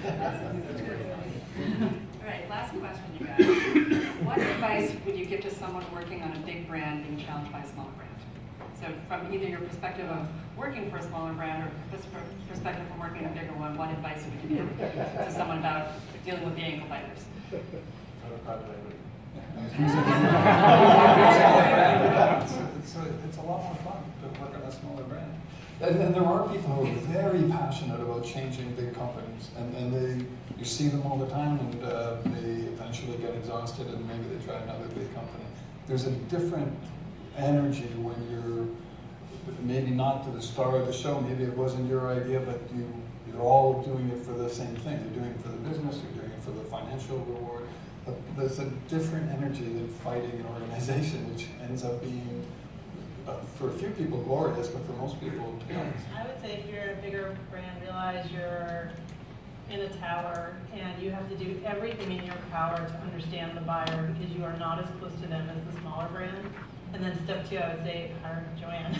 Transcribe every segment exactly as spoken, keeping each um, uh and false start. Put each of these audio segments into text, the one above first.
All right, last question, you guys. What advice would you give to someone working on a big brand being challenged by a smaller brand? So from either your perspective of working for a smaller brand or perspective from working in a bigger one, what advice would you give to someone about dealing with the ankle biters? it's, it's, a, it's a lot more fun to work on a smaller brand. And, and there are people who are very passionate about changing big companies, and, and they you see them all the time, and uh, they eventually get exhausted, and maybe they try another big company. There's a different energy when you're maybe not to the star of the show. Maybe it wasn't your idea, but you you're all doing it for the same thing. You're doing it for the business. You're doing it for the financial reward. But there's a different energy than fighting an organization, which ends up being, uh, for a few people, glorious, but for most people, I would say if you're a bigger brand, realize you're in a tower and you have to do everything in your power to understand the buyer because you are not as close to them as the smaller brand. And then step two, I would say, hire Joanne.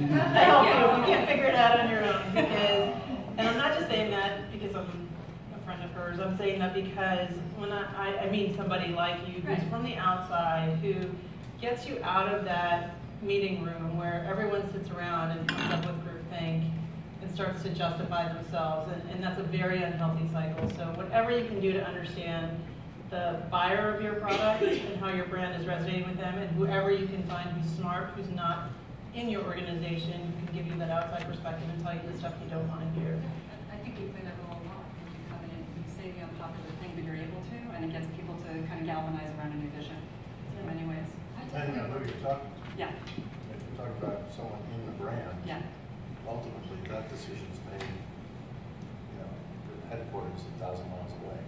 I help you. You can't figure it out on your own. Because, and I'm not just saying that because I'm a friend of hers. I'm saying that because when I, I, I mean somebody like you who's from the outside who gets you out of that meeting room where everyone sits around and comes up with groupthink and starts to justify themselves. And, and that's a very unhealthy cycle. So whatever you can do to understand the buyer of your product and how your brand is resonating with them, and whoever you can find who's smart, who's not in your organization, who can give you that outside perspective and tell you the stuff you don't want to hear. I think you play that role a lot. You come in, you say the unpopular thing, but you're able to, and it gets people to kind of galvanize around a new vision in many ways. Depending on who you're talking to. Yeah. If you're talking about someone in the brand, yeah. ultimately that decision's made, you know, the headquarters a thousand miles away.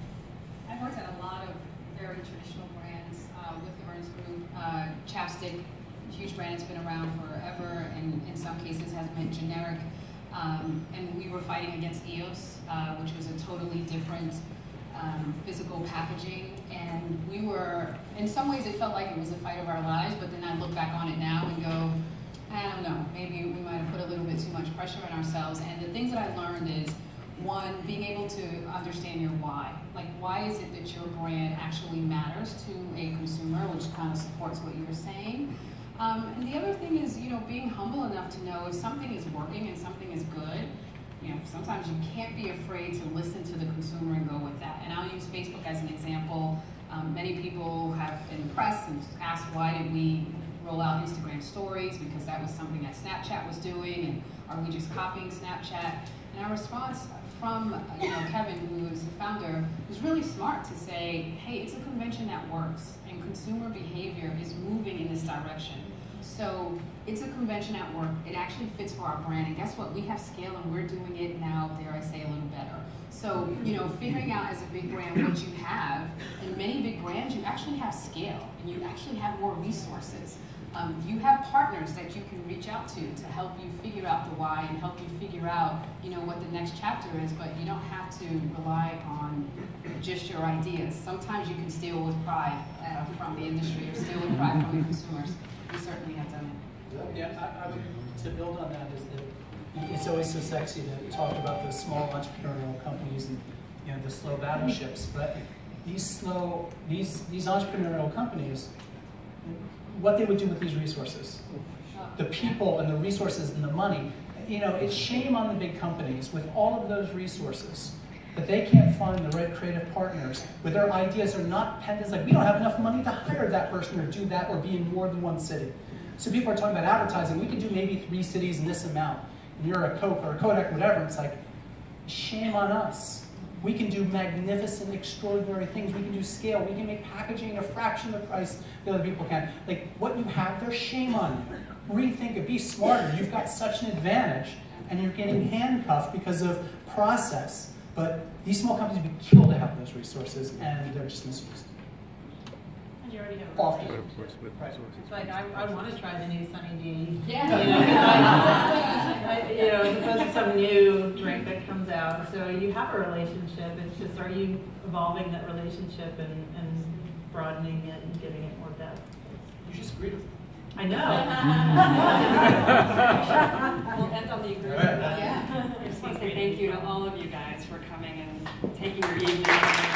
I've worked at a lot of very traditional brands uh, with the Ernst Group. Uh, Chapstick, huge brand, it's been around forever, and in some cases has been generic. Um, and we were fighting against E O S, uh, which was a totally different um, physical packaging. And we were, in some ways it felt like it was a fight of our lives, but then I look back on it now and go, I don't know, maybe we might have put a little bit too much pressure on ourselves. And the things that I learned is, one, being able to understand your why. Like, why is it that your brand actually matters to a consumer, which kind of supports what you were saying. Um, and the other thing is, you know, being humble enough to know if something is working and something is good. You know, sometimes you can't be afraid to listen to the consumer and go with that. And I'll use Facebook as an example. Um, many people have been pressed and asked why did we roll out Instagram stories, because that was something that Snapchat was doing, and are we just copying Snapchat? And our response from you know Kevin, who is the founder, was really smart to say, hey, it's a convention that works, and consumer behavior is moving in this direction. So it's a convention at work. It actually fits for our brand, and guess what? We have scale, and we're doing it now, dare I say, a little better. So, you know, figuring out as a big brand what you have, in many big brands, you actually have scale, and you actually have more resources. Um, you have partners that you can reach out to to help you figure out the why and help you figure out, you know, what the next chapter is, but you don't have to rely on just your ideas. Sometimes you can steal with pride uh, from the industry, or steal with pride from the consumers. We certainly have done it. Yeah, I, I would, to build on that is that it's always so sexy to talk about the small entrepreneurial companies and, you know, the slow battleships, but these slow, these, these entrepreneurial companies, what they would do with these resources, the people and the resources and the money. You know, it's shame on the big companies with all of those resources that they can't find the right creative partners where their ideas are not penned as like, we don't have enough money to hire that person or do that or be in more than one city. So people are talking about advertising. We can do maybe three cities in this amount. And you're a Coke or a Kodak, whatever. It's like, shame on us. We can do magnificent, extraordinary things. We can do scale. We can make packaging a fraction of the price the other people can. Like, what you have there, shame on you. Rethink it. Be smarter. You've got such an advantage, and you're getting handcuffed because of process. But these small companies would be killed to have those resources, and they're just misused. And you already have Often. Right. It's like, I, I want to try the new Sunny D. Yeah. You know, I, I, you know, as opposed to some new drink that comes out. So you have a relationship. It's just, are you evolving that relationship and, and broadening it and giving it more depth? You just agreed with me. I know. We'll end on the agreement. Right. Yeah. I just want to say thank you to all of you guys for coming and taking your evening.